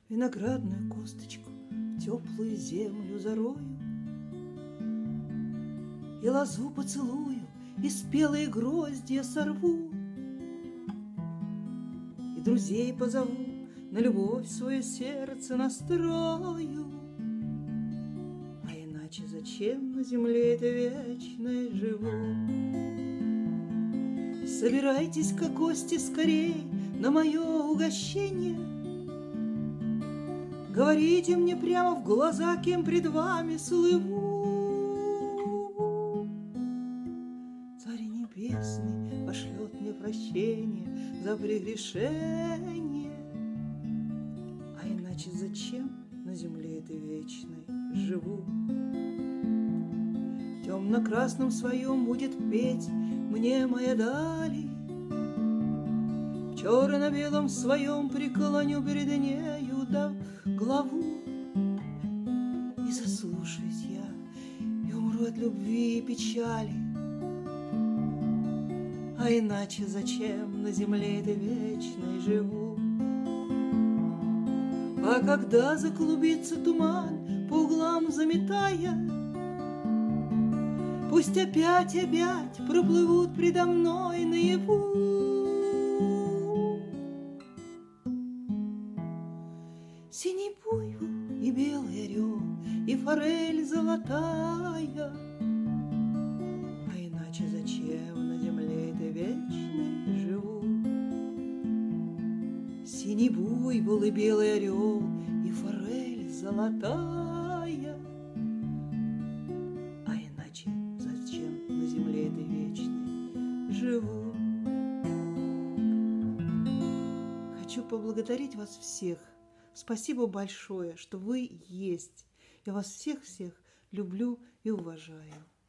виноградную косточку в теплую землю зарою, и лозу поцелую, и спелые гроздья сорву, и друзей позову, на любовь свое сердце настрою. А иначе зачем на земле это вечное живу? Собирайтесь, как гости, скорей на мое угощение. Говорите мне прямо в глаза, кем пред вами слыву. Царь небесный пошлет мне прощение за прегрешение. А иначе зачем на земле этой вечной живу? В темно-красном своем будет петь мне моя дали, в черно-белом своем преклоню перед нею да главу. И заслушаюсь я, и умру от любви и печали. А иначе зачем на земле этой вечной живу? А когда заклубится туман, по углам заметая, пусть опять проплывут предо мной наяву синий буйвол и белый орел, и форель золотая. А иначе зачем на земле этой вечной живу? Синий буйвол и белый орел, и форель золотая. А иначе зачем на земле этой вечной живу? Хочу поблагодарить вас всех. Спасибо большое, что вы есть. Я вас всех-всех люблю и уважаю.